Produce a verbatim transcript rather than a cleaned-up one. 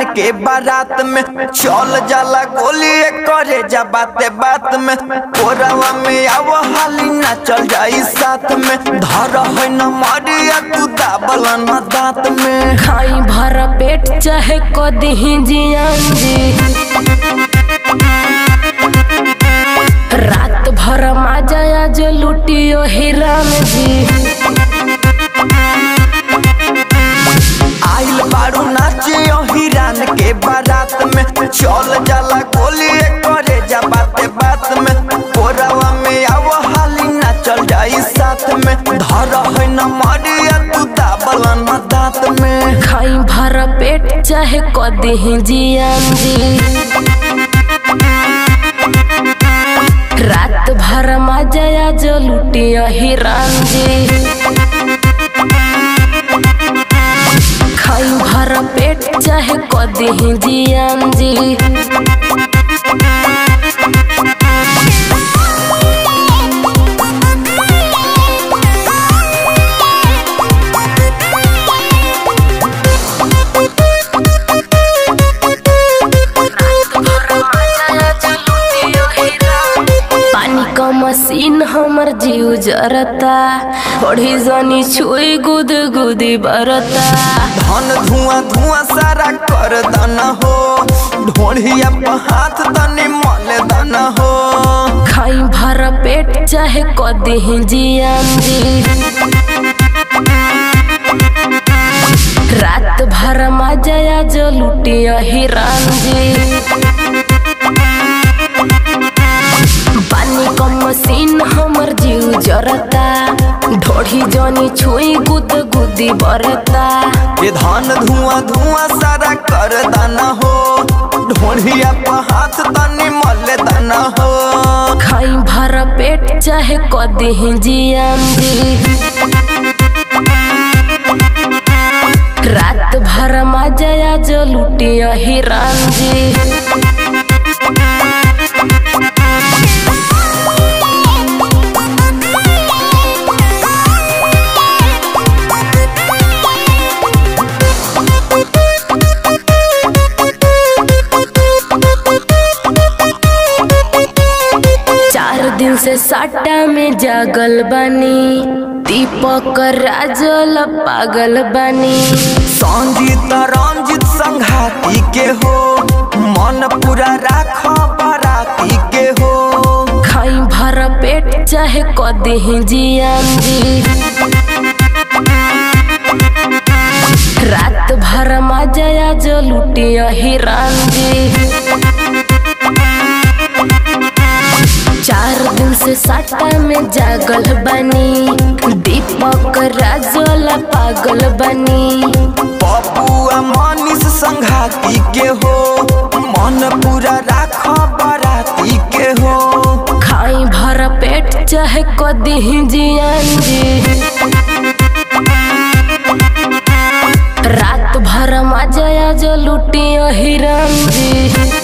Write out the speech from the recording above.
के बारात में चल जाला गोली करे जा बाते बात में कोरावा में आव हाली ना चल जाई साथ में धर है न मारिया तू दाबल न दांत में खाई भर पेट चाहे कदी जियान जी रात भर मजा जो लुटियो हिरान जी आइल बारू नाचे हिरान के बारात में चल जाला गोली करे जा बाते बात में कोरावा में आव हाली ना चल जाई साथ में धर है न मारिया तू दाबल न दांत में खाई भर पेट चाहे कदी जियान जी रात भर मजा जो लुटियो हिरान जी खाई भर पेट चाहे कदी जियान जी मशीन हमर जीव जरता ओढ़ी जनी छुई गुद गुदी बरता धन धुआं धुआं सारा कर दाना हो ढोढ़िया पे हाथ तनी मले दाना हो खाई भर पेट चाहे कदी जियान जी रात भर मजा जो लुटियो हिरान जी पानी का मशीन हमर जीव जरता ढोढ़ी जनी छुई गुद गुदी बरता ये धान धुआं धुआं सारा कर दाना हो ढोढ़िया पे हाथ तनी मले दाना हो खाई भर पेट चाहे कदी जियान जी रात भर मजा जो लुटियो हिरान जी दिन से साटा में जागल बनी दीपक राजल पागल बनी संजीत रंजित संघाती के हो मन पूरा राख बाराती के हो खाई भर पेट चाहे कदी जियान जी रात भर मजा जो लुटियो हिरान जी चार दिन से साटा में जागल बनी दीपक राजल पागल बनी पपुआ मनीष संघाती के हो मन पूरा राख बाराती के हो खाई भर पेट चाहे कदी जियान जी रात भर मजा जो लुटियो हिरान जी।